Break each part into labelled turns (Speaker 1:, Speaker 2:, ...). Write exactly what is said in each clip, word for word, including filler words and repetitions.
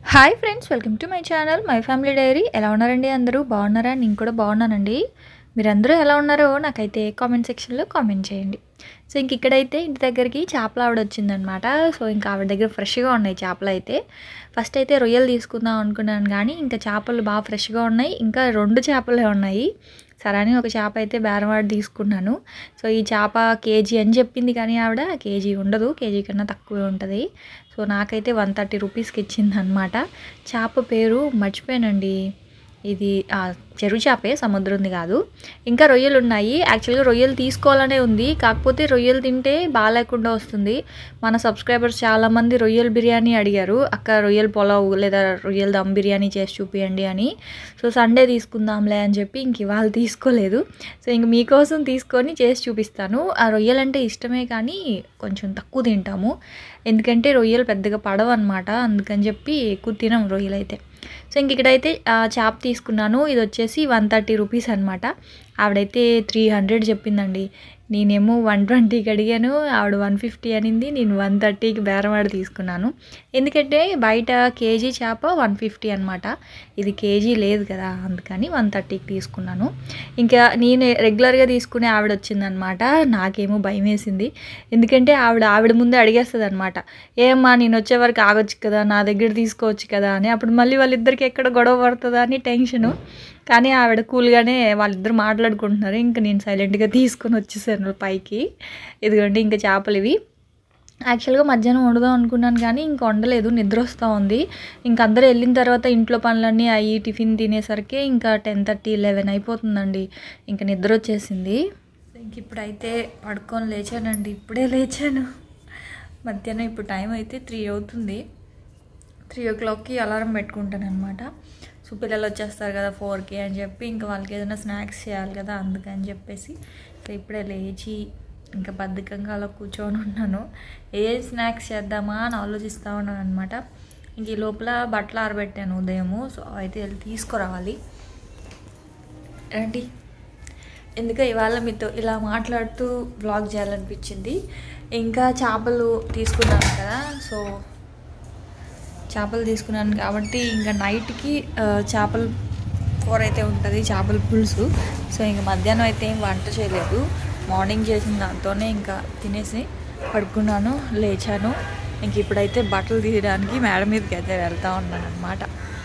Speaker 1: Hi friends, welcome to my channel my family diary. ఎలా ఉన్నారండి? అందరూ బాగున్నారా? నేను కూడా బాగున్నానండి. మీరందరూ ఎలా ఉన్నారో నాకైతే కామెంట్ సెక్షన్లో కామెంట్ చేయండి. సో ఇంక ఇక్కడైతే ఇంటి దగ్గరికి చేపలు ఆవిడ వచ్చిందనమాట. సో ఇంకా ఆవిడ దగ్గర ఫ్రెష్గా ఉన్నాయి చేపలు అయితే. ఫస్ట్ అయితే రొయ్యలు తీసుకుందాం అనుకున్నాను, కానీ ఇంకా చేపలు బాగా ఫ్రెష్గా ఉన్నాయి. ఇంకా రెండు చేపలే ఉన్నాయి. సరే అని ఒక చేప అయితే బేరవాడి తీసుకున్నాను. సో ఈ చేప కేజీ అని చెప్పింది, కానీ ఆవిడ కేజీ ఉండదు, కేజీ కన్నా తక్కువే ఉంటుంది. సో నాకైతే వన్ థర్టీ రూపీస్కి ఇచ్చింది అనమాట. చేప పేరు మర్చిపోయానండి. ఇది చెరువు చేపే, సముద్రంది కాదు. ఇంకా రొయ్యలు ఉన్నాయి. యాక్చువల్గా రొయ్యలు తీసుకోవాలనే ఉంది, కాకపోతే రొయ్యలు తింటే బాగాలేకుండా వస్తుంది. మన సబ్స్క్రైబర్స్ చాలామంది రొయ్యల బిర్యానీ అడిగారు, అక్క రొయ్యల పులావ్ లేదా రొయ్యల దమ్ బిర్యానీ చేసి చూపియండి అని. సో సండే తీసుకుందాంలే అని చెప్పి ఇంక ఇవాళ తీసుకోలేదు. సో ఇంక మీకోసం తీసుకొని చేసి చూపిస్తాను. ఆ రొయ్యలు అంటే ఇష్టమే, కానీ కొంచెం తక్కువ తింటాము, ఎందుకంటే రొయ్యలు పెద్దగా పడవు అనమాట. అందుకని చెప్పి ఎక్కువ తినం రొయ్యలు అయితే. సో ఇంక ఇక్కడైతే చేప తీసుకున్నాను. ఇది వచ్చేసి వన్ థర్టీ రూపీస్ అనమాట. ఆవిడైతే త్రీ హండ్రెడ్ చెప్పిందండి. నేనేమో వన్ ట్వంటీకి అడిగాను, ఆవిడ వన్ ఫిఫ్టీ అనింది. నేను వన్ థర్టీకి బేరవాడి తీసుకున్నాను, ఎందుకంటే బయట కేజీ చేప వన్ ఫిఫ్టీ అనమాట. ఇది కేజీ లేదు కదా, అందుకని వన్ థర్టీకి తీసుకున్నాను. ఇంకా నేను రెగ్యులర్గా తీసుకునే ఆవిడ వచ్చిందనమాట. నాకేమో భయం వేసింది, ఎందుకంటే ఆవిడ ఆవిడ ముందే అడిగేస్తుంది అనమాట. ఏమ్మా నేను వచ్చే వరకు ఆగొచ్చు కదా, నా దగ్గర తీసుకోవచ్చు కదా అని. అప్పుడు మళ్ళీ వాళ్ళిద్దరికి ఎక్కడ గొడవ పడుతుందా అని టెన్షను. కానీ ఆవిడ కూల్గానే వాళ్ళిద్దరు మాట్లాడుకుంటున్నారు. ఇంకా నేను సైలెంట్గా తీసుకొని వచ్చేసాను పైకి. ఇదిగోండి ఇంకా చేపలు ఇవి. యాక్చువల్గా మధ్యాహ్నం వండుదాం అనుకున్నాను, కానీ ఇంక వండలేదు, నిద్ర వస్తూ ఉంది. ఇంక అందరూ వెళ్ళిన తర్వాత ఇంట్లో పనులన్నీ అయ్యి టిఫిన్ తినేసరికి ఇంకా టెన్ థర్టీ లెవెన్ అయిపోతుందండి. ఇంకా నిద్ర వచ్చేసింది. ఇంక ఇప్పుడైతే పడుకొని లేచానండి. ఇప్పుడే లేచాను. మధ్యాహ్నం ఇప్పుడు టైం అయితే త్రీ అవుతుంది. త్రీ ఓ క్లాక్కి అలారం పెట్టుకుంటాను అనమాట. సో పిల్లలు వచ్చేస్తారు కదా ఫోర్కి అని చెప్పి, ఇంకా వాళ్ళకి ఏదైనా స్నాక్స్ చేయాలి కదా, అందుకని చెప్పేసి. సో ఇప్పుడే లేచి ఇంకా బద్ధకంగా అలా కూర్చొని ఉన్నాను. ఏ స్నాక్స్ చేద్దామా అని ఆలోచిస్తూ ఉన్నాను అనమాట. ఇంక ఈ లోపల బట్టలు ఆరబెట్టాను ఉదయము. సో అయితే వెళ్ళి తీసుకురావాలి. రండి, ఎందుకు ఇవాళ మీతో ఇలా మాట్లాడుతూ వ్లాగ్ చేయాలనిపించింది. ఇంకా చేపలు తీసుకున్నాను కదా, సో చేపలు తీసుకున్నాను కాబట్టి ఇంకా నైట్కి చేపల కూర అయితే ఉంటుంది, చేపల పులుసు. సో ఇంకా మధ్యాహ్నం అయితే ఏం వంట చేయలేదు, మార్నింగ్ చేసిన దాంతోనే ఇంకా తినేసి పడుకున్నాను. లేచాను. ఇంక ఇప్పుడైతే బట్టలు తీయడానికి మేడ మీదకి అయితే వెళ్తూ ఉన్నాను అనమాట.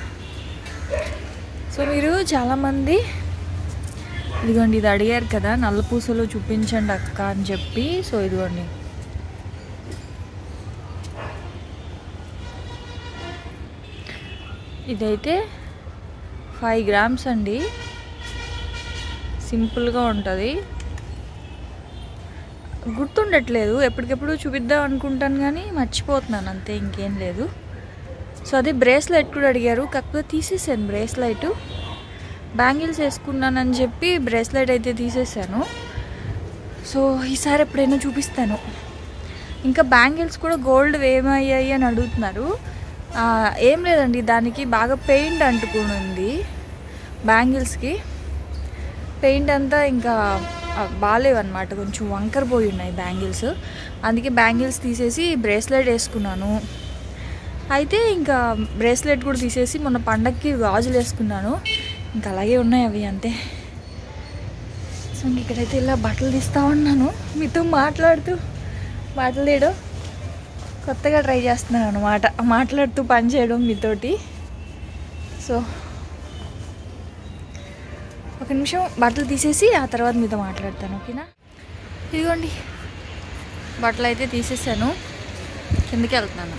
Speaker 1: సో మీరు చాలామంది ఇదిగోండి ఇది అడిగారు కదా, నల్ల పూసలు చూపించండి అక్క అని చెప్పి. సో ఇదిగోండి ఇదైతే ఫైవ్ గ్రామ్స్ అండి. సింపుల్గా ఉంటుంది, గుర్తుండట్లేదు. ఎప్పటికెప్పుడు చూపిద్దాం అనుకుంటాను కానీ మర్చిపోతున్నాను, అంతే, ఇంకేం లేదు. సో అదే బ్రేస్లెట్ కూడా అడిగారు, కాకపోతే తీసేసాను బ్రేస్లెట్. బ్యాంగిల్స్ వేసుకున్నానని చెప్పి బ్రేస్లెట్ అయితే తీసేసాను. సో ఈసారి ఎప్పుడైనా చూపిస్తాను. ఇంకా బ్యాంగిల్స్ కూడా గోల్డ్ ఏమయ్యాయి అని అడుగుతున్నారు. ఏం లేదండి, దానికి బాగా పెయింట్ అంటుకుని ఉంది. బ్యాంగిల్స్కి పెయింట్ అంతా ఇంకా బాగాలేవు అనమాట, కొంచెం వంకర పోయి ఉన్నాయి బ్యాంగిల్స్. అందుకే బ్యాంగిల్స్ తీసేసి బ్రేస్లెట్ వేసుకున్నాను. అయితే ఇంకా బ్రేస్లెట్ కూడా తీసేసి మొన్న పండగకి గాజులు వేసుకున్నాను. ఇంకా అలాగే ఉన్నాయి అవి, అంతే. సో ఇక్కడైతే ఇలా బట్టలు తీస్తూ ఉన్నాను, మీతో మాట్లాడుతూ. బట్టలు తీయడం కొత్తగా ట్రై చేస్తున్నాను అనమాట, మాట్లాడుతూ పని చేయడం మీతోటి. సో ఒక నిమిషం బట్టలు తీసేసి ఆ తర్వాత మీతో మాట్లాడతాను, ఓకేనా? ఇదిగోండి బట్టలు అయితే తీసేసాను. కిందకి వెళ్తున్నాను.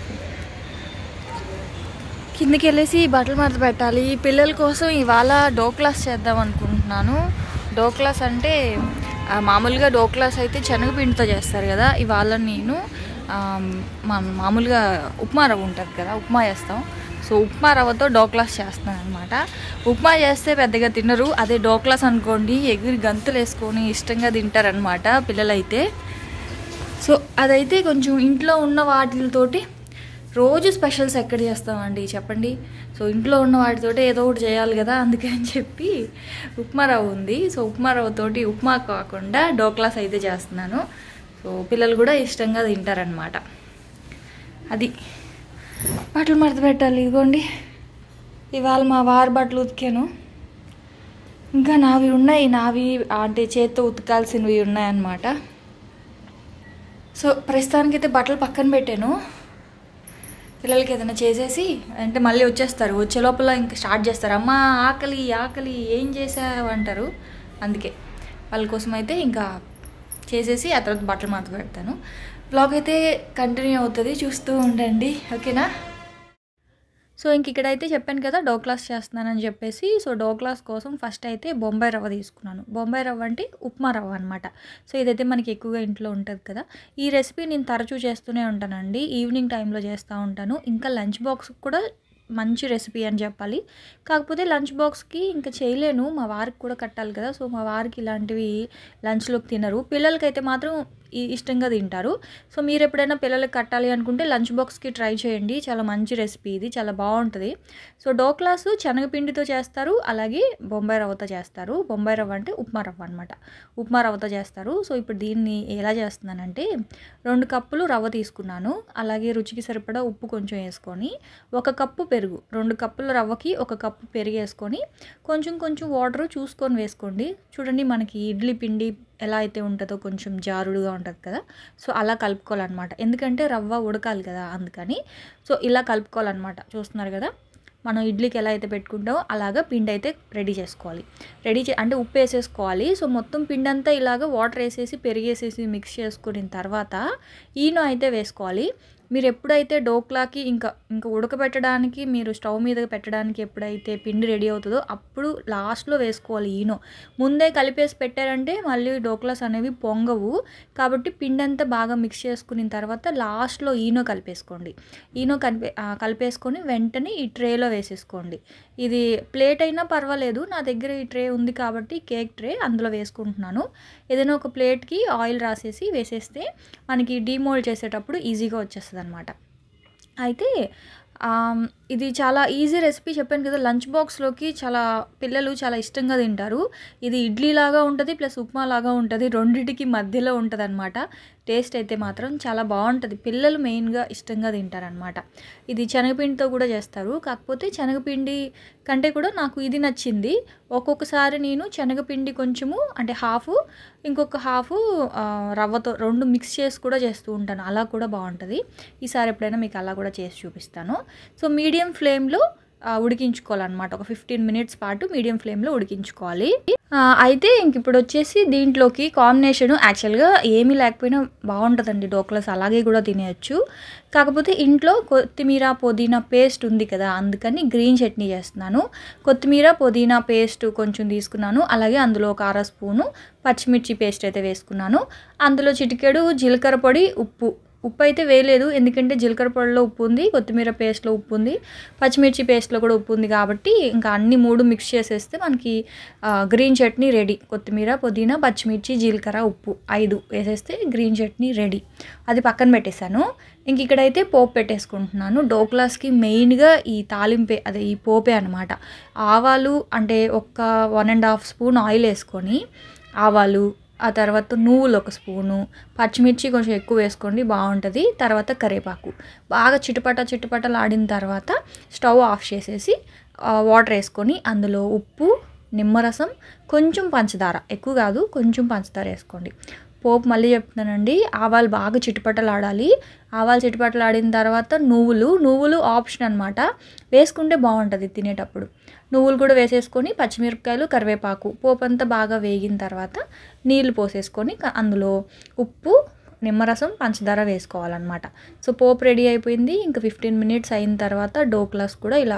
Speaker 1: కిందకి వెళ్ళేసి బట్టలు మడత పెట్టాలి. పిల్లల కోసం ఇవాళ డోక్లాస్ చేద్దాం అనుకుంటున్నాను. డోక్లాస్ అంటే మామూలుగా డోక్లాస్ అయితే శనగపిండితో చేస్తారు కదా, ఇవాళ నేను మా మామూలుగా ఉప్మా రవ్వ ఉంటుంది కదా, ఉప్మా చేస్తాం. సో ఉప్మా రవ్వతో డోక్లాస్ చేస్తాను అనమాట. ఉప్మా చేస్తే పెద్దగా తినరు, అదే డోక్లాస్ అనుకోండి ఎగిరి గంతులు వేసుకొని ఇష్టంగా తింటారనమాట పిల్లలైతే. సో అదైతే కొంచెం ఇంట్లో ఉన్న వాటితోటి రోజు స్పెషల్స్ ఎక్కడ చేస్తామండి చెప్పండి. సో ఇంట్లో ఉన్న వాటితోటి ఏదో ఒకటి చేయాలి కదా, అందుకని చెప్పి ఉప్మా రవ్వ ఉంది. సో ఉప్మా రవ్వతోటి ఉప్మా కాకుండా డోక్లాస్ అయితే చేస్తున్నాను. సో పిల్లలు కూడా ఇష్టంగా తింటారనమాట. అది బట్టలు మడత పెట్టాలి. ఇదిగోండి ఇవాళ మా వారి బట్టలు ఉతికాను. ఇంకా నావి ఉన్నాయి, నావి అంటే చేత్తో ఉతకాల్సినవి ఉన్నాయన్నమాట. సో ప్రస్తుతానికైతే బట్టలు పక్కన పెట్టాను. పిల్లలకి ఏదైనా చేసేసి అంటే మళ్ళీ వచ్చేస్తారు, వచ్చే లోపల ఇంకా స్టార్ట్ చేస్తారు, అమ్మ ఆకలి ఆకలి ఏం చేసావు అంటారు. అందుకే వాళ్ళ కోసం అయితే ఇంకా చేసేసి ఆ తర్వాత బట్టలు మడత పెడతాను. బ్లాగ్ అయితే కంటిన్యూ అవుతుంది, చూస్తూ ఉండండి, ఓకేనా. సో ఇంక ఇక్కడైతే చెప్పాను కదా డో క్లాస్ చేస్తున్నానని చెప్పేసి. సో డో క్లాస్ కోసం ఫస్ట్ అయితే బొంబాయి రవ్వ తీసుకున్నాను. బొంబాయి రవ్వ అంటే ఉప్మా రవ్వ అనమాట. సో ఇదైతే మనకి ఎక్కువగా ఇంట్లో ఉంటుంది కదా. ఈ రెసిపీ నేను తరచూ చేస్తూనే ఉంటానండి, ఈవినింగ్ టైంలో చేస్తూ ఉంటాను. ఇంకా లంచ్ బాక్స్ కూడా మంచి రెసిపీ అని చెప్పాలి. కాకపోతే లంచ్ బాక్స్కి ఇంకా చేయలేను, మా వారికి కూడా కట్టాలి కదా. సో మా వారికి ఇలాంటివి లంచ్లోకి తినరు, పిల్లలకైతే మాత్రం ఇష్టంగా తింటారు. సో మీరు ఎప్పుడైనా పిల్లలకి కట్టాలి అనుకుంటే లంచ్ బాక్స్కి ట్రై చేయండి, చాలా మంచి రెసిపీ ఇది, చాలా బాగుంటుంది. సో డో క్లాసు శనగపిండితో చేస్తారు, అలాగే బొంబాయి రవ్వతో చేస్తారు. బొంబాయి రవ్వ అంటే ఉప్మా రవ్వ అనమాట, ఉప్మా రవ్వతో చేస్తారు. సో ఇప్పుడు దీన్ని ఎలా చేస్తున్నానంటే రెండు కప్పులు రవ్వ తీసుకున్నాను, అలాగే రుచికి సరిపడా ఉప్పు కొంచెం వేసుకొని, ఒక కప్పు పెరుగు, రెండు కప్పుల రవ్వకి ఒక కప్పు పెరుగు వేసుకొని కొంచెం కొంచెం వాటర్ చూసుకొని వేసుకోండి. చూడండి మనకి ఇడ్లీ పిండి ఎలా అయితే ఉంటుందో కొంచెం జారుడుగా ఉంటుంది కదా. సో అలా కలుపుకోవాలన్నమాట, ఎందుకంటే రవ్వ ఉడకాలి కదా అందుకని. సో ఇలా కలుపుకోవాలన్నమాట, చూస్తున్నారు కదా మనం ఇడ్లీకి ఎలా అయితే పెట్టుకుంటామో అలాగా పిండి అయితే రెడీ చేసుకోవాలి. రెడీ చే అంటే ఉప్పు వేసేసుకోవాలి. సో మొత్తం పిండి అంతా ఇలాగ వాటర్ వేసేసి పెరిగేసేసి మిక్స్ చేసుకున్న తర్వాత ఈనో అయితే వేసుకోవాలి. మీరు ఎప్పుడైతే డోక్లాకి ఇంకా ఇంకా ఉడకబెట్టడానికి మీరు స్టవ్ మీద పెట్టడానికి ఎప్పుడైతే పిండి రెడీ అవుతుందో అప్పుడు లాస్ట్లో వేసుకోవాలి ఈనో. ముందే కలిపేసి పెట్టారంటే మళ్ళీ డోక్లాస్ అనేవి పొంగవు, కాబట్టి పిండి అంతా బాగా మిక్స్ చేసుకున్న తర్వాత లాస్ట్లో ఈనో కలిపేసుకోండి. ఈనో కలిపే కలిపేసుకొని వెంటనే ఈ ట్రేలో వేసేసుకోండి. ఇది ప్లేట్ అయినా పర్వాలేదు, నా దగ్గర ఈ ట్రే ఉంది కాబట్టి కేక్ ట్రే అందులో వేసుకుంటున్నాను. ఏదైనా ఒక ప్లేట్కి ఆయిల్ రాసేసి వేసేస్తే మనకి డీమోల్డ్ చేసేటప్పుడు ఈజీగా వచ్చేస్తుంది అనమాట. అయితే ఇది చాలా ఈజీ రెసిపీ చెప్పాను కదా, లంచ్ బాక్స్లోకి చాలా పిల్లలు చాలా ఇష్టంగా తింటారు. ఇది ఇడ్లీ లాగా ఉంటుంది ప్లస్ ఉప్మా లాగా ఉంటుంది, రెండింటికి మధ్యలో ఉంటుంది అనమాట. టేస్ట్ అయితే మాత్రం చాలా బాగుంటుంది, పిల్లలు మెయిన్గా ఇష్టంగా తింటారనమాట. ఇది శనగపిండితో కూడా చేస్తారు, కాకపోతే శనగపిండి కంటే కూడా నాకు ఇది నచ్చింది. ఒక్కొక్కసారి నేను శనగపిండి కొంచెము అంటే హాఫ్, ఇంకొక హాఫ్ రవ్వతో రెండు మిక్స్ చేసి కూడా చేస్తూ ఉంటాను, అలా కూడా బాగుంటుంది. ఈసారి ఎప్పుడైనా మీకు అలా కూడా చేసి చూపిస్తాను. సో మీడియం ఫ్లేమ్లో ఉడికించుకోవాలన్నమాట, ఒక ఫిఫ్టీన్ మినిట్స్ పాటు మీడియం ఫ్లేమ్లో ఉడికించుకోవాలి. అయితే ఇంక ఇప్పుడు వచ్చేసి దీంట్లోకి కాంబినేషన్ యాక్చువల్గా ఏమీ లేకపోయినా బాగుంటుందండి, డోక్లాస్ అలాగే కూడా తినేయచ్చు. కాకపోతే ఇంట్లో కొత్తిమీర పుదీనా పేస్ట్ ఉంది కదా, అందుకని గ్రీన్ చట్నీ చేస్తున్నాను. కొత్తిమీర పుదీనా పేస్ట్ కొంచెం తీసుకున్నాను, అలాగే అందులో ఒక అర స్పూను పచ్చిమిర్చి పేస్ట్ అయితే వేసుకున్నాను. అందులో చిటికెడు జీలకర్ర పొడి, ఉప్పు ఉప్పు అయితే వేయలేదు ఎందుకంటే జీలకర్ర పొడిలో ఉప్పు ఉంది, కొత్తిమీర పేస్ట్లో ఉప్పు ఉంది, పచ్చిమిర్చి పేస్ట్లో కూడా ఉప్పు ఉంది, కాబట్టి ఇంకా అన్ని మూడు మిక్స్ చేసేస్తే మనకి గ్రీన్ చట్నీ రెడీ. కొత్తిమీర పుదీనా పచ్చిమిర్చి జీలకర్ర ఉప్పు ఐదు వేసేస్తే గ్రీన్ చట్నీ రెడీ. అది పక్కన పెట్టేశాను. ఇంక ఇక్కడైతే పోపు పెట్టేసుకుంటున్నాను. డోక్లాస్కి మెయిన్గా ఈ తాలింపే, అదే ఈ పోపే అనమాట. ఆవాలు అంటే ఒక one and half spoon oil వేసుకొని ఆవాలు, ఆ తర్వాత నువ్వులు ఒక స్పూను, పచ్చిమిర్చి కొంచెం ఎక్కువ వేసుకోండి బాగుంటుంది, తర్వాత కరివేపాకు బాగా చిటపట చిటపటలు ఆడిన తర్వాత స్టవ్ ఆఫ్ చేసేసి వాటర్ వేసుకొని అందులో ఉప్పు, నిమ్మరసం, కొంచెం పంచదార, ఎక్కువ కాదు కొంచెం పంచదార వేసుకోండి. పోపు మళ్ళీ చెప్తున్నానండి, ఆవాలు బాగా చిటపటలు ఆడాలి. ఆవాలు చిటపటలు ఆడిన తర్వాత నువ్వులు, నువ్వులు ఆప్షన్ అనమాట, వేసుకుంటే బాగుంటుంది తినేటప్పుడు. నువ్వులు కూడా వేసేసుకొని పచ్చిమిరపకాయలు, కరివేపాకు, పోపు అంతా బాగా వేగిన తర్వాత నీళ్ళు పోసేసుకొని అందులో ఉప్పు, నిమ్మరసం, పంచదార వేసుకోవాలన్నమాట. సో పోపు రెడీ అయిపోయింది. ఇంకా ఫిఫ్టీన్ మినిట్స్ అయిన తర్వాత డోక్లాస్ కూడా ఇలా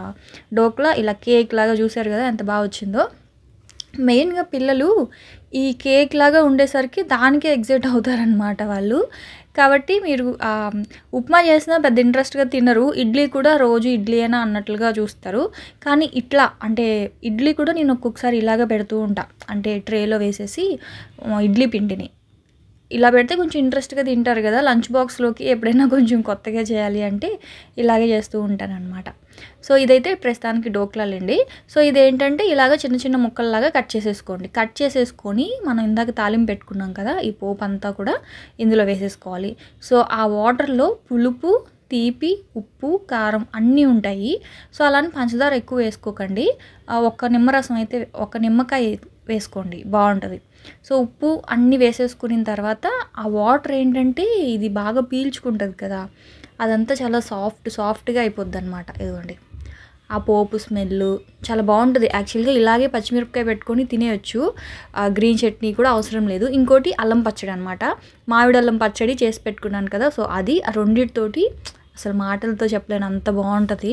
Speaker 1: డోక్లా ఇలా కేక్ లాగా చూసారు కదా ఎంత బాగా వచ్చిందో. మెయిన్గా పిల్లలు ఈ కేక్ లాగా ఉండేసరికి దానికే ఎగ్జైట్ అవుతారనమాట వాళ్ళు. కాబట్టి మీరు ఉప్మా చేసినా పెద్ద ఇంట్రెస్ట్గా తినరు, ఇడ్లీ కూడా రోజు ఇడ్లీ అయినా అన్నట్లుగా చూస్తారు. కానీ ఇట్లా అంటే ఇడ్లీ కూడా నేను ఒక్కొక్కసారి ఇలాగ పెడుతూ ఉంటా, అంటే ట్రేలో వేసేసి ఇడ్లీ పిండిని ఇలా పెడితే కొంచెం ఇంట్రెస్ట్గా తింటారు కదా. లంచ్ బాక్స్లోకి ఎప్పుడైనా కొంచెం కొత్తగా చేయాలి అంటే ఇలాగే చేస్తూ ఉంటానన్నమాట. సో ఇదైతే ప్రస్తుతానికి డోక్లాలండి. సో ఇదేంటంటే ఇలాగ చిన్న చిన్న ముక్కల్లాగా కట్ చేసేసుకోండి. కట్ చేసేసుకొని మనం ఇందాక తాలింపు పెట్టుకున్నాం కదా, ఈ పోపు అంతా కూడా ఇందులో వేసేసుకోవాలి. సో ఆ వాటర్లో పులుపు, తీపి, ఉప్పు, కారం అన్నీ ఉంటాయి. సో అలాని పంచదార ఎక్కువ వేసుకోకండి. ఒక్క నిమ్మరసం అయితే ఒక నిమ్మకాయ వేసుకోండి, బాగుంటుంది. సో ఉప్పు అన్నీ వేసేసుకున్న తర్వాత ఆ వాటర్ ఏంటంటే ఇది బాగా పీల్చుకుంటుంది కదా, అదంతా చాలా సాఫ్ట్ సాఫ్ట్గా అయిపోద్ది అనమాట. ఇదిగోండి ఆ పోపు స్మెల్ చాలా బాగుంటుంది. యాక్చువల్గా ఇలాగే పచ్చిమిరపకాయ పెట్టుకొని తినేయచ్చు, గ్రీన్ చట్నీ కూడా అవసరం లేదు. ఇంకోటి అల్లం పచ్చడి అనమాట, మామిడి అల్లం పచ్చడి చేసి పెట్టుకున్నాను కదా, సో అది ఆ రెండింటితోటి అసలు మాటలతో చెప్పలేను అంత బాగుంటుంది.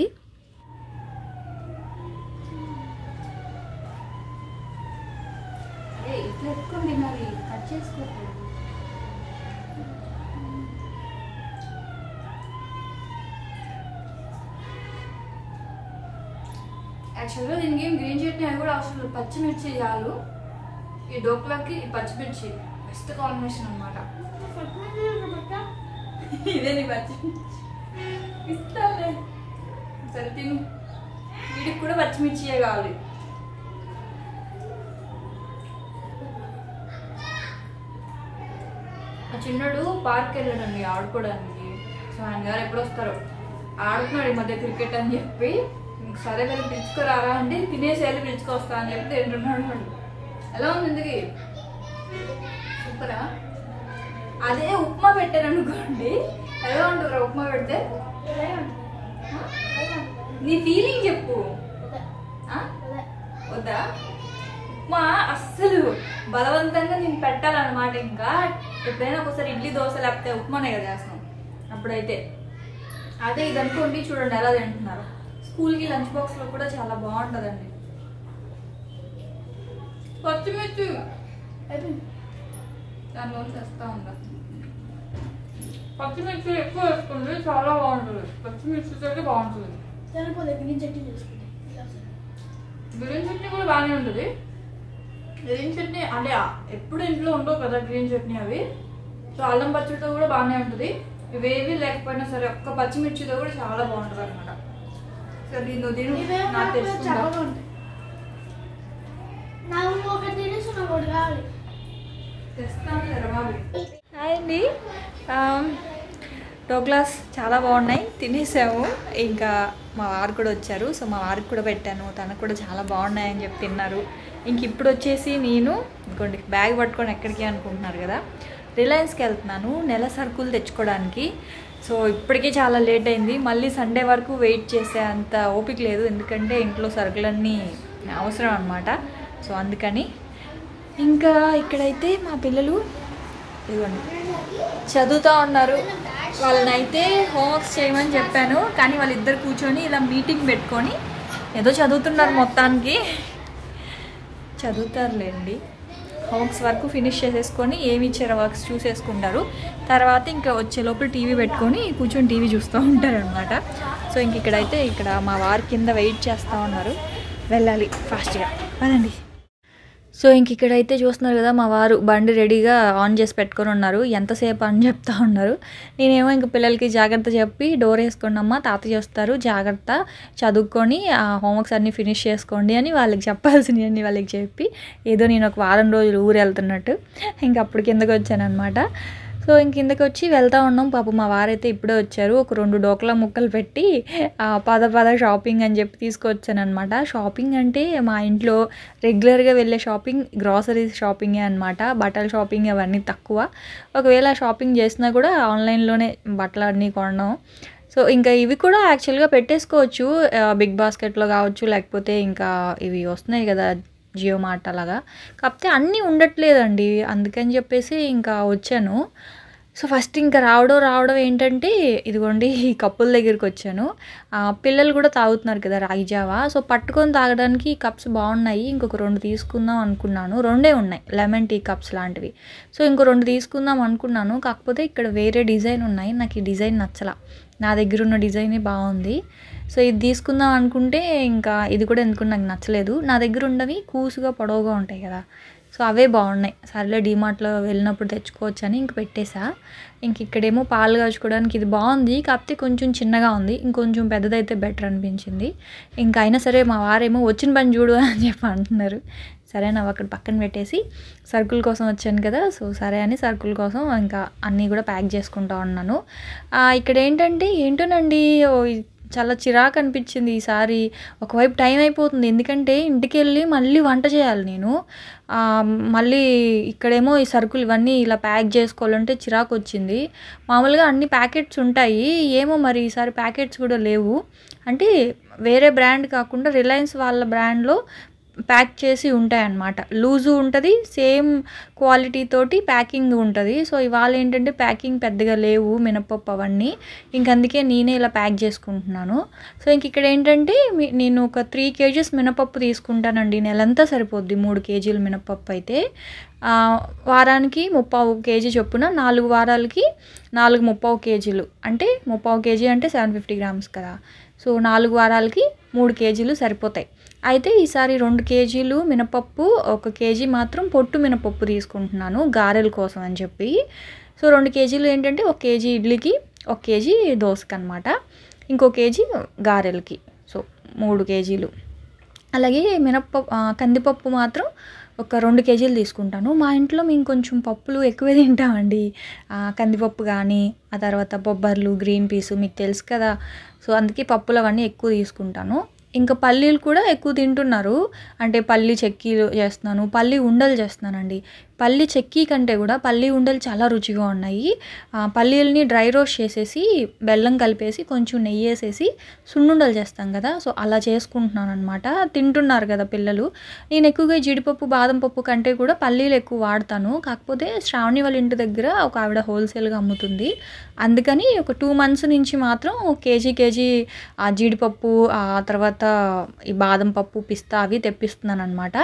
Speaker 1: యాక్చువల్గా దీనికి గ్రీన్ చట్నీ అది కూడా అవసరం లేదు, పచ్చిమిర్చి చాలు. ఈ డోక్లాకి ఈ పచ్చిమిర్చి బెస్ట్ కాంబినేషన్ అనమాట. ఇదే నీ పచ్చిమిర్చి ఇస్తాలే, సరే తిను. వీడికి కూడా పచ్చిమిర్చియే కావాలి. ఆ చిన్నడు పార్క్ వెళ్ళాడండి ఆడుకోవడానికి. సో ఆయన గారు ఎప్పుడు వస్తారు, ఆడుతున్నాడు ఈ మధ్య క్రికెట్ అని చెప్పి. సరే వెళ్ళి పిలుచుకురారా అంటే తినేసేయాలి పిలుచుకొస్తా అని చెప్పి తింటున్నాడు. ఎలా ఉంది ఇందుకి? సూపరా? అదే ఉప్మా పెట్టాను అనుకోండి, ఎలా ఉంటుందిరా ఉప్మా పెడితే? నీ ఫీలింగ్ చెప్పు. వద్దా? ఉప్మా అస్సలు బలవంతంగా నేను పెట్టాలన్నమాట. ఇంకా ఎప్పుడైనా ఒకసారి ఇడ్లీ దోశ లేకపోతే ఉప్మానే కదా చేస్తాం అప్పుడైతే. అదే ఇది అనుకోండి, చూడండి ఎలా తింటున్నారు. స్కూల్కి లంచ్ బాక్స్లో కూడా చాలా బాగుంటుందండి. పచ్చిమిర్చి దానిలో తెస్తా ఉందా, పచ్చిమిర్చి ఎక్కువ వేసుకోండి, చాలా బాగుంటుంది. పచ్చిమిర్చితో బాగుంటుంది. గ్రీన్ చట్నీ చేసుకుంటే గ్రీన్ చట్నీ కూడా బాగానే ఉంటుంది. గ్రీన్ చట్నీ అంటే ఎప్పుడు ఇంట్లో ఉండవు కదా గ్రీన్ చట్నీ అవి. సో అల్లం పచ్చడితో కూడా బాగానే ఉంటుంది. ఇవేవి లేకపోయినా సరే ఒక్క పచ్చిమిర్చితో కూడా చాలా బాగుంటుంది అనమాట. సరే దీన్ని దీని నాకు తెలుసుకుంటా. హాయ్ అండి, డోక్లాస్ చాలా బాగున్నాయి, తినేసాము. ఇంకా మా వారు కూడా వచ్చారు, సో మా వారికి కూడా పెట్టాను, తనకు కూడా చాలా బాగున్నాయని చెప్పి తిన్నారు. ఇంక ఇప్పుడు వచ్చేసి నేను ఇంకోండి బ్యాగ్ పట్టుకొని ఎక్కడికి అనుకుంటున్నారు కదా, రిలయన్స్కి వెళ్తున్నాను నెల సరుకులు తెచ్చుకోవడానికి. సో ఇప్పటికీ చాలా లేట్ అయింది, మళ్ళీ సండే వరకు వెయిట్ చేసే అంత ఓపిక లేదు, ఎందుకంటే ఇంట్లో సరుకులన్నీ అవసరం అనమాట. సో అందుకని ఇంకా ఇక్కడైతే మా పిల్లలు ఇదిగోండి చదువుతూ ఉన్నారు. వాళ్ళనైతే హోంవర్క్స్ చేయమని చెప్పాను, కానీ వాళ్ళిద్దరు కూర్చొని ఇలా మీటింగ్ పెట్టుకొని ఏదో చదువుతున్నారు. మొత్తానికి చదువుతారులేండి, హోంవర్క్స్ వరకు ఫినిష్ చేసేసుకొని ఏమి ఇచ్చారో వర్క్స్ చూసేసుకుంటారు. తర్వాత ఇంకా వచ్చే లోపల టీవీ పెట్టుకొని కూర్చొని టీవీ చూస్తూ ఉంటారు అనమాట. సో ఇంక ఇక్కడైతే ఇక్కడ మా వారి కింద వెయిట్ చేస్తూ ఉన్నారు, వెళ్ళాలి ఫాస్ట్గా పదండి. సో ఇంక ఇక్కడైతే చూస్తున్నారు కదా, మా వారు బండి రెడీగా ఆన్ చేసి పెట్టుకొని ఉన్నారు. ఎంతసేపు అని చెప్తా ఉన్నారు. నేనేమో ఇంక పిల్లలకి జాగ్రత్త చెప్పి డోర్ వేసుకోండి అమ్మ, తాతయ్య వస్తారు, జాగ్రత్త చదువుకొని ఆ హోంవర్క్స్ అన్నీ ఫినిష్ చేసుకోండి అని వాళ్ళకి చెప్పాల్సినవి అన్నీ వాళ్ళకి చెప్పి, ఏదో నేను ఒక వారం రోజులు ఊరు వెళ్తున్నట్టు ఇంక అప్పుడు కిందకి వచ్చాను అనమాట. సో ఇంక కిందకి వచ్చి వెళ్తూ ఉన్నాం. పాప మా వారైతే ఇప్పుడే వచ్చారు, ఒక రెండు డోక్లా ముక్కలు పెట్టి పద పద షాపింగ్ అని చెప్పి తీసుకొచ్చాను అనమాట. షాపింగ్ అంటే మా ఇంట్లో రెగ్యులర్గా వెళ్ళే షాపింగ్ గ్రాసరీస్ షాపింగే అనమాట, బట్టల షాపింగ్ అవన్నీ తక్కువ. ఒకవేళ షాపింగ్ చేసినా కూడా ఆన్లైన్లోనే బట్టలు అన్నీ కొనడం. సో ఇంకా ఇవి కూడా యాక్చువల్గా పెట్టేసుకోవచ్చు బిగ్ బాస్కెట్లో కావచ్చు, లేకపోతే ఇంకా ఇవి వస్తున్నాయి కదా జియో మార్ట్ అలాగా, కాకపోతే అన్నీ ఉండట్లేదండి, అందుకని చెప్పేసి ఇంకా వచ్చాను. సో ఫస్ట్ ఇంకా రావడం రావడం ఏంటంటే ఇదిగోండి ఈ కప్పుల దగ్గరికి వచ్చాను. పిల్లలు కూడా తాగుతున్నారు కదా రాగి జావా, సో పట్టుకొని తాగడానికి ఈ కప్స్ బాగున్నాయి, ఇంకొక రెండు తీసుకుందాం అనుకున్నాను. రెండే ఉన్నాయి లెమన్ టీ కప్స్ లాంటివి. సో ఇంకో రెండు తీసుకుందాం అనుకున్నాను, కాకపోతే ఇక్కడ వేరే డిజైన్ ఉన్నాయి, నాకు ఈ డిజైన్ నచ్చలా, నా దగ్గర ఉన్న డిజైనే బాగుంది. సో ఇది తీసుకుందాం అనుకుంటే ఇంకా ఇది కూడా ఎందుకు నాకు నచ్చలేదు. నా దగ్గర ఉన్నవి కూసుగా పొడవుగా ఉంటాయి కదా, సో అవే బాగున్నాయి. సర్లే డీమార్ట్లో వెళ్ళినప్పుడు తెచ్చుకోవచ్చని ఇంక పెట్టేసా. ఇంక ఇక్కడేమో పాలు కాచుకోవడానికి ఇది బాగుంది, కాకపోతే కొంచెం చిన్నగా ఉంది. ఇంకొంచెం పెద్దదైతే బెటర్ అనిపించింది. ఇంకా అయినా సరే మా వారేమో వచ్చిన పని చూడు అని చెప్పి అంటున్నారు. సరే నా అక్కడ పక్కన పెట్టేసి సరుకుల కోసం వచ్చాను కదా, సో సరే అని సరుకుల కోసం ఇంకా అన్నీ కూడా ప్యాక్ చేసుకుంటా ఉన్నాను. ఇక్కడ ఏంటంటే ఏంటోనండి చాలా చిరాకు అనిపించింది ఈసారి. ఒకవైపు టైం అయిపోతుంది, ఎందుకంటే ఇంటికి వెళ్ళి మళ్ళీ వంట చేయాలి నేను. మళ్ళీ ఇక్కడేమో ఈ సరుకులు ఇవన్నీ ఇలా ప్యాక్ చేసుకోవాలంటే చిరాకు వచ్చింది. మామూలుగా అన్ని ప్యాకెట్స్ ఉంటాయి, ఏమో మరి ఈసారి ప్యాకెట్స్ కూడా లేవు. అంటే వేరే బ్రాండ్ కాకుండా రిలయన్స్ వాళ్ళ బ్రాండ్లో ప్యాక్ చేసి ఉంటాయన్నమాట. లూజు ఉంటుంది, సేమ్ క్వాలిటీ తోటి ప్యాకింగ్ ఉంటుంది. సో ఇవాళ ఏంటంటే ప్యాకింగ్ పెద్దగా లేవు మినపప్పు అవన్నీ, ఇంక అందుకే నేనే ఇలా ప్యాక్ చేసుకుంటున్నాను. సో ఇంక ఇక్కడ ఏంటంటే నేను ఒక త్రీ కేజీస్ మినపప్పు తీసుకుంటానండి, నెలంతా సరిపోద్ది. మూడు కేజీలు మినపప్పు అయితే వారానికి ముప్పావు కేజీ చొప్పున నాలుగు వారాలకి నాలుగు ముప్పావు కేజీలు అంటే ముప్పావు కేజీ అంటే సెవెన్ ఫిఫ్టీ గ్రామ్స్ కదా. సో నాలుగు వారాలకి మూడు కేజీలు సరిపోతాయి. అయితే ఈసారి రెండు కేజీలు మినపప్పు, ఒక కేజీ మాత్రం పొట్టు మినపప్పు తీసుకుంటున్నాను గారెల కోసం అని చెప్పి. సో రెండు కేజీలు ఏంటంటే ఒక కేజీ ఇడ్లీకి, ఒక కేజీ దోసకి అనమాట, ఇంకో కేజీ గారెలకి. సో మూడు కేజీలు. అలాగే మినపప్పు కందిపప్పు మాత్రం ఒక రెండు కేజీలు తీసుకుంటాను. మా ఇంట్లో మేము కొంచెం పప్పులు ఎక్కువే తింటామండి. కందిపప్పు కానీ, ఆ తర్వాత బొబ్బర్లు, గ్రీన్ పీసు మీకు తెలుసు కదా. సో అందుకే పప్పులు అవన్నీ ఎక్కువ తీసుకుంటాను. ఇంకా పల్లీలు కూడా ఎక్కువ తింటున్నారు, అంటే పల్లీ చెక్కీలు చేస్తున్నాను, పల్లీ ఉండలు చేస్తున్నానండి. పల్లీ చెక్కీ కంటే కూడా పల్లీ ఉండలు చాలా రుచిగా ఉన్నాయి. పల్లీలని డ్రై రోస్ట్ చేసేసి బెల్లం కలిపేసి కొంచెం నెయ్యి వేసేసి సున్నుండలు చేస్తాం కదా, సో అలా చేసుకుంటున్నాను అనమాట. తింటున్నారు కదా పిల్లలు. నేను ఎక్కువగా జీడిపప్పు, బాదం పప్పు కంటే కూడా పల్లీలు ఎక్కువ వాడతాను. కాకపోతే శ్రావణి వాళ్ళ ఇంటి దగ్గర ఒక ఆవిడ హోల్సేల్గా అమ్ముతుంది, అందుకని ఒక టూ మంత్స్ నుంచి మాత్రం కేజీ కేజీ ఆ జీడిపప్పు, ఆ తర్వాత ఈ బాదం పప్పు, పిస్తా అవి తెప్పిస్తున్నాను అనమాట.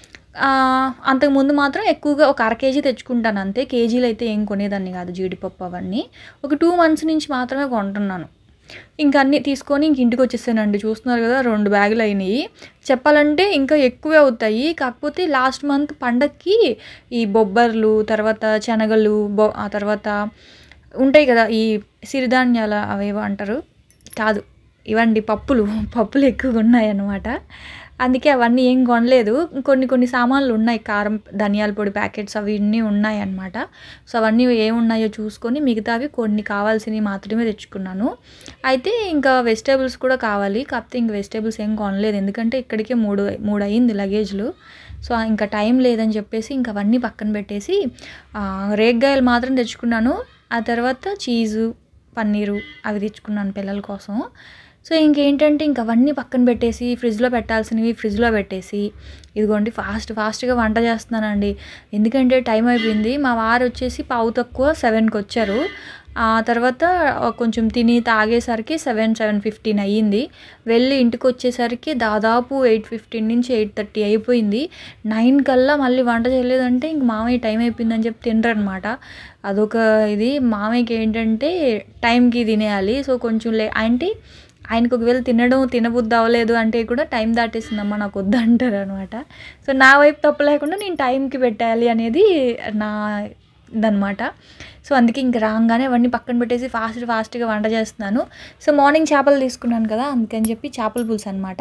Speaker 1: అంతకుముందు మాత్రం ఎక్కువగా ఒక అర కేజీ తెచ్చుకుంటాను అంతే, కేజీలు అయితే ఏం కొనేదాన్ని కాదు జీడిపప్పు అవన్నీ. ఒక టూ మంత్స్ నుంచి మాత్రమే కొంటున్నాను. ఇంకా అన్నీ తీసుకొని ఇంక ఇంటికి వచ్చేసానండి. చూస్తున్నారు కదా రెండు బ్యాగులు అయినాయి. చెప్పాలంటే ఇంకా ఎక్కువే అవుతాయి, కాకపోతే లాస్ట్ మంత్ పండక్కి ఈ బొబ్బర్లు, తర్వాత శనగలు, బొ ఆ తర్వాత ఉంటాయి కదా ఈ సిరిధాన్యాల అవేవో అంటారు కాదు ఇవండి పప్పులు పప్పులు ఎక్కువగా ఉన్నాయన్నమాట. అందుకే అవన్నీ ఏం కొనలేదు. కొన్ని కొన్ని సామాన్లు ఉన్నాయి, కారం, ధనియాల పొడి ప్యాకెట్స్ అవి ఇన్ని ఉన్నాయి అన్నమాట. సో అవన్నీ ఏమున్నాయో చూసుకొని మిగతావి కొన్ని కావాల్సినవి మాత్రమే తెచ్చుకున్నాను. అయితే ఇంకా వెజిటేబుల్స్ కూడా కావాలి, కాకపోతే ఇంక వెజిటేబుల్స్ ఏం కొనలేదు, ఎందుకంటే ఇక్కడికే మూడు మూడు అయ్యింది లగేజ్లు. సో ఇంకా టైం లేదని చెప్పేసి ఇంక అవన్నీ పక్కన పెట్టేసి రేగ్గాయలు మాత్రం తెచ్చుకున్నాను. ఆ తర్వాత చీజు, పన్నీరు అవి తెచ్చుకున్నాను పిల్లల కోసం. సో ఇంకేంటంటే ఇంక అవన్నీ పక్కన పెట్టేసి ఫ్రిడ్జ్లో పెట్టాల్సినవి ఫ్రిడ్జ్లో పెట్టేసి ఇదిగోండి ఫాస్ట్ ఫాస్ట్గా వంట చేస్తున్నానండి, ఎందుకంటే టైం అయిపోయింది. మా వారు వచ్చేసి పావు తక్కువ సెవెన్కి వచ్చారు. ఆ తర్వాత కొంచెం తిని తాగేసరికి సెవెన్ సెవెన్ ఫిఫ్టీన్ అయ్యింది. వెళ్ళి ఇంటికి వచ్చేసరికి దాదాపు ఎయిట్ ఫిఫ్టీన్ నుంచి ఎయిట్ థర్టీ అయిపోయింది. నైన్ కల్లా మళ్ళీ వంట చేయలేదంటే ఇంక మామయ్య టైం అయిపోయిందని చెప్పి తినరనమాట. అదొక ఇది. మామయ్యకి ఏంటంటే టైంకి తినేయాలి. సో కొంచెం లే అంటే ఆయనకు ఒకవేళ తినడం తినబుద్ధి అవ్వలేదు అంటే కూడా టైం దాటేసిందమ్మా నాకు వద్దు అంటారు అనమాట. సో నా వైపు తప్పు లేకుండా నేను టైంకి పెట్టాలి అనేది నా ఇదనమాట. సో అందుకే ఇంక రాగానే అవన్నీ పక్కన పెట్టేసి ఫాస్ట్ ఫాస్ట్గా వంట చేస్తున్నాను. సో మార్నింగ్ చేపలు తీసుకున్నాను కదా, అందుకని చెప్పి చేపల పులుసు అనమాట.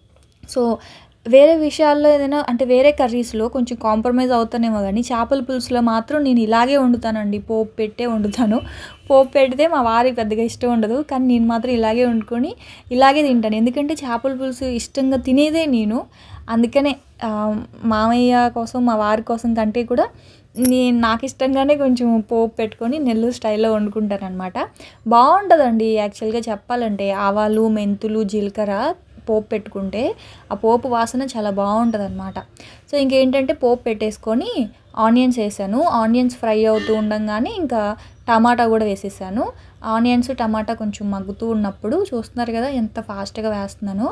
Speaker 1: సో వేరే విషయాల్లో ఏదైనా అంటే వేరే కర్రీస్లో కొంచెం కాంప్రమైజ్ అవుతానేమో కానీ చేపల పులుసులో మాత్రం నేను ఇలాగే వండుతానండి, పోపు పెట్టే వండుతాను. పోపు పెడితే మా వారికి పెద్దగా ఇష్టం ఉండదు, కానీ నేను మాత్రం ఇలాగే వండుకొని ఇలాగే తింటాను. ఎందుకంటే చేపల పులుసు ఇష్టంగా తినేదే నేను. అందుకనే మామయ్య కోసం మా వారి కోసం కంటే కూడా నేను నాకు ఇష్టంగానే కొంచెం పోపు పెట్టుకొని నెల్లూరు స్టైల్లో వండుకుంటాను అనమాట. బాగుంటుందండి యాక్చువల్గా చెప్పాలంటే. ఆవాలు, మెంతులు, జీలకర్ర పోపు పెట్టుకుంటే ఆ పోపు వాసన చాలా బాగుంటుంది అనమాట. సో ఇంకేంటంటే పోపు పెట్టేసుకొని ఆనియన్స్ వేసాను. ఆనియన్స్ ఫ్రై అవుతూ ఉండగానే ఇంకా టమాటా కూడా వేసేసాను. ఆనియన్స్ టమాటా కొంచెం మగ్గుతూ ఉన్నప్పుడు చూస్తున్నారు కదా ఎంత ఫాస్ట్గా వేస్తున్నానో.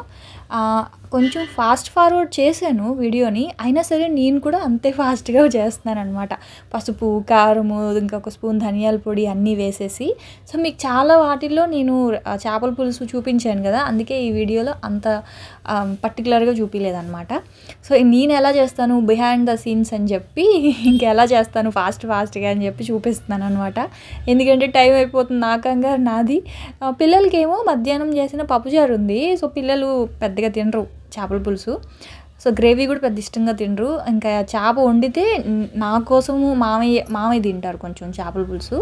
Speaker 1: కొంచెం ఫాస్ట్ ఫార్వర్డ్ చేశాను వీడియోని, అయినా సరే నేను కూడా అంతే ఫాస్ట్గా చేస్తున్నాను అనమాట. పసుపు, కారము, ఇంకొక స్పూన్ ధనియాల పొడి అన్నీ వేసేసి. సో మీకు చాలా వాటిల్లో నేను చేపల పులుసు చూపించాను కదా, అందుకే ఈ వీడియోలో అంత పర్టికులర్గా చూపించలేదన్నమాట. సో నేను ఎలా చేస్తాను బిహైండ్ ద సీన్స్ అని చెప్పి ఇంకెలా చేస్తాను ఫాస్ట్ ఫాస్ట్గా అని చెప్పి చూపిస్తున్నాను అనమాట. ఎందుకంటే టైం అయిపోతుంది, నాకంగా నాది. పిల్లలకేమో మధ్యాహ్నం చేసిన పప్పుచారు ఉంది. సో పిల్లలు పెద్దగా తినరు చేపల పులుసు, సో గ్రేవీ కూడా పెద్ద ఇష్టంగా తినరు. ఇంకా చేప వండితే నా కోసము మామయ్య మామయ్య తింటారు కొంచెం చేపల పులుసు.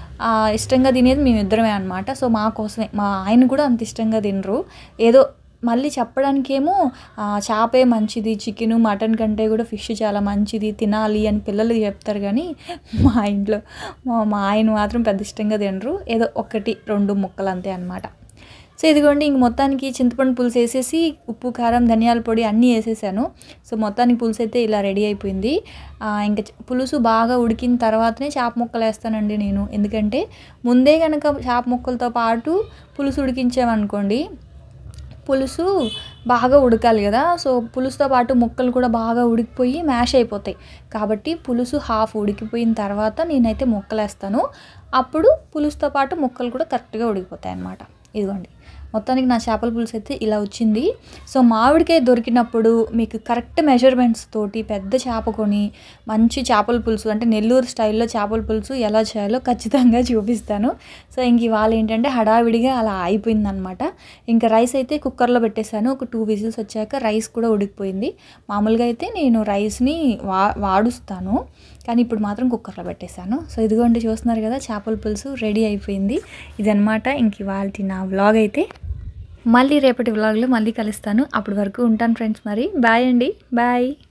Speaker 1: ఇష్టంగా తినేది మేమిద్దరమే అనమాట. సో మా కోసమే, మా ఆయన కూడా అంత ఇష్టంగా తినరు. ఏదో మళ్ళీ చెప్పడానికేమో చేపే మంచిది, చికెను మటన్ కంటే కూడా ఫిష్ చాలా మంచిది తినాలి అని పిల్లలకి చెప్తారు, కానీ మా ఇంట్లో మా మా ఆయన మాత్రం పెద్ద ఇష్టంగా తినరు. ఏదో ఒకటి రెండు ముక్కలు అంతే అనమాట. సో ఇదిగోండి, ఇంక మొత్తానికి చింతపండు పులుసు వేసేసి ఉప్పు, కారం, ధనియాల పొడి అన్నీ వేసేసాను. సో మొత్తానికి పులుసు అయితే ఇలా రెడీ అయిపోయింది. ఇంకా పులుసు బాగా ఉడికిన తర్వాతనే చేప ముక్కలు వేస్తానండి నేను. ఎందుకంటే ముందే కనుక చేప ముక్కలతో పాటు పులుసు ఉడికించామనుకోండి, పులుసు బాగా ఉడకాలి కదా. సో పులుసుతో పాటు ముక్కలు కూడా బాగా ఉడికిపోయి మ్యాష్ అయిపోతాయి. కాబట్టి పులుసు హాఫ్ ఉడికిపోయిన తర్వాత నేనైతే ముక్కలు వేస్తాను. అప్పుడు పులుసుతో పాటు ముక్కలు కూడా కరెక్ట్గా ఉడికిపోతాయి అన్నమాట. ఇదిగోండి, మొత్తానికి నా చేపల పులుసు అయితే ఇలా వచ్చింది. సో మామిడికాయ దొరికినప్పుడు మీకు కరెక్ట్ మెజర్మెంట్స్ తోటి పెద్ద చేప కొని మంచి చేపల పులుసు అంటే నెల్లూరు స్టైల్లో చేపల పులుసు ఎలా చేయాలో ఖచ్చితంగా చూపిస్తాను. సో ఇంక ఇవాళ ఏంటంటే హడావిడిగా అలా అయిపోయిందనమాట. ఇంకా రైస్ అయితే కుక్కర్లో పెట్టేశాను. ఒక టూ విజిల్స్ వచ్చాక రైస్ కూడా ఉడికిపోయింది. మామూలుగా అయితే నేను రైస్ని వా వాడుస్తాను కానీ ఇప్పుడు మాత్రం కుక్కర్లో పెట్టేశాను. సో ఇదిగోండి, చూస్తున్నారు కదా చేపల పులుసు రెడీ అయిపోయింది. ఇదనమాట ఇంక ఇవాళ నా వ్లాగ్ అయితే. మళ్ళీ రేపటి వ్లాగ్లో మళ్ళీ కలుస్తాను. అప్పటి వరకు ఉంటాను ఫ్రెండ్స్. మరి బాయ్ అండి, బాయ్.